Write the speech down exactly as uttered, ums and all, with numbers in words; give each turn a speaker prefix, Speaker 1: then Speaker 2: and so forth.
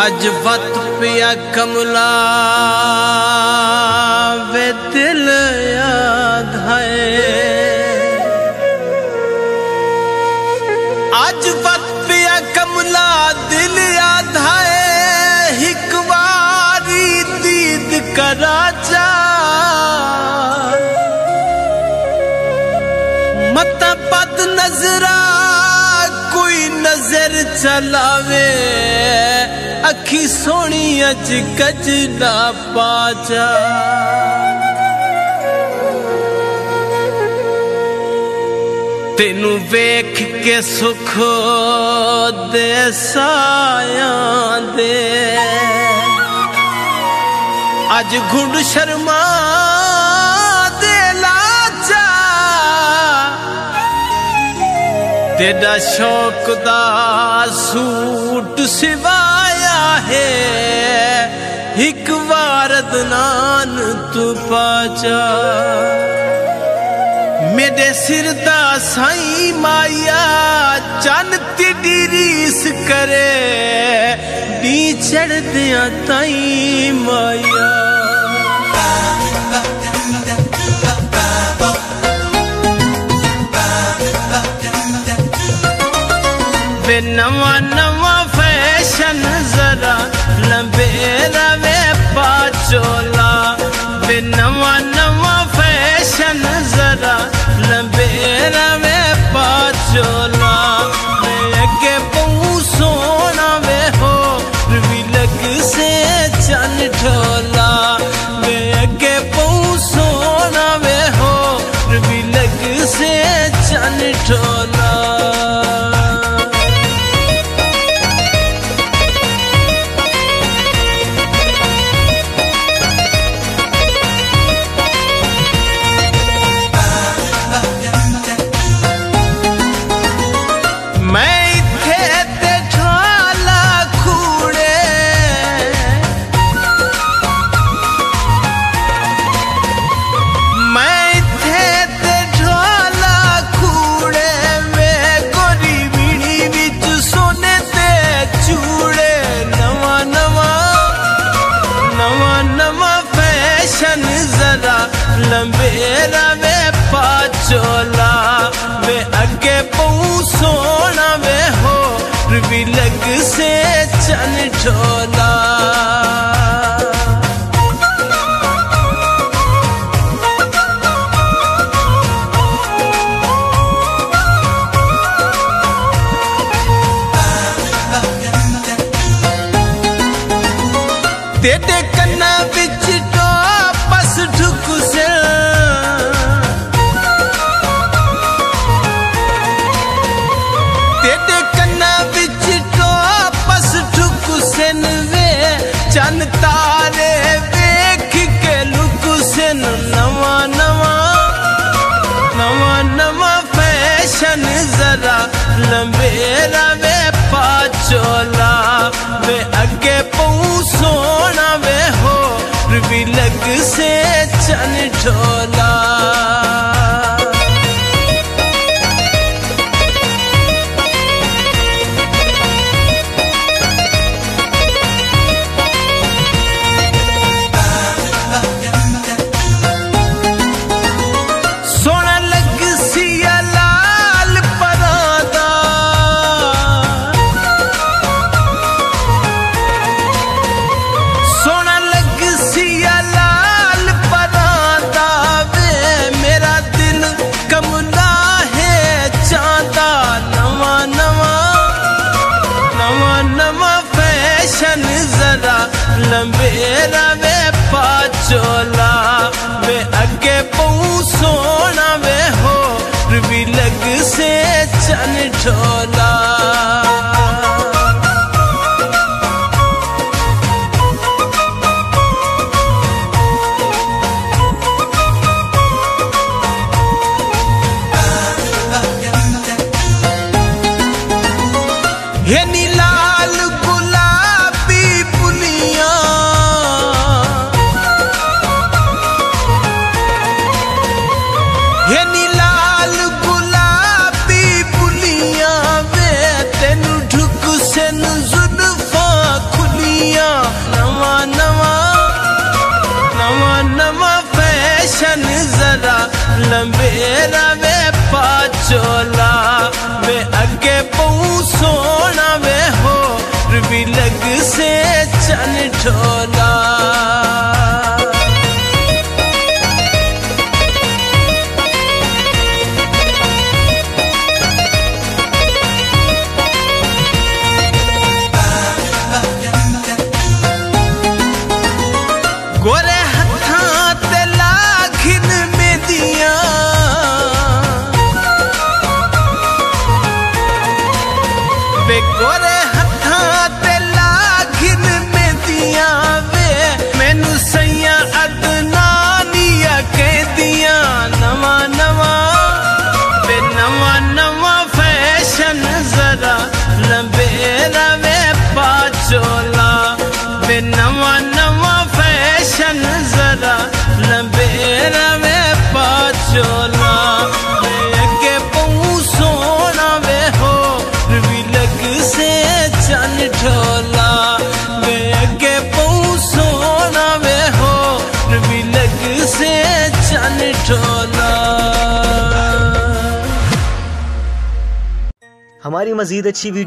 Speaker 1: अज वत पिया कमला वे दिल याद है। अज वत पिया कमला दिल याद है। हिक वारी दीद करा जा मत बद नजरा कोई नजर चलावे। अखी सोनी अज कजला पाजा तेनू वेख के सुख दे साया दे। अज घुंड शर्मा दे लाचा तेरा शौक दा सूट सिवाया है। हिक बार दनान तू पाचा मेरे सिर दा साई माया चन तेरी रीस करे। डी चढ़ दिया ताई माया वे नवा नवा फैशन जरा लंबे रवे पाचोला। वे नवा नवा फैशन जरा लंबे रवे पाचोला। वे अगे बहु सोना वे हो भी लग से चन ढोला। वे अगे बहु सोना वे हो भी लग से चन ढोला। लंबे रवे पाचोला वे अगे बहु सोना वे हो भी लग से चन ढोला। तेरे कन्ना बिच टोपस ढुक से तेरे कन्ना बिच टोपस ढुक से वे चन तारे वेख के लुक से। नवा नवा नवा नवा फैशन जरा लंबे रवे पाचोला। वे अगे बहु सोना वे हो भी लग से चन ढोला। सोना लग सिया लाल परादा सोना लग सिया लाल परादा वे मेरा दिल कमला है चांदा। नवा नवा नवा नवा फैशन जरा लंबे रवे पाचोला। वे अगे बहु सोना वे हो भी लग से चन ढोला। हे नीलाल गुलाबी पुलिया हे नीलाल गुलाबी पुलिया लंबे रवे पाचोला वे अगे पऊ सोना वे हो भी लग से चन ढोला। गोरे हथा ते लाखिन में दिया वे गोरे हथा ते लाखिन में दिया वे मैनू सैया अदनानिया कह दिया नवा नवा वे नवा नवा फैशन जरा लंबे रवे पाचोला वे नवा नवा फैशन जरा लंबे रवे पाचोला वे अगे पऊ सोना वे हो भी लग से चन ढोला वे अगे पऊ सोना वे हो भी लग से चन ढोला।
Speaker 2: हमारी मजीद अच्छी वीडियो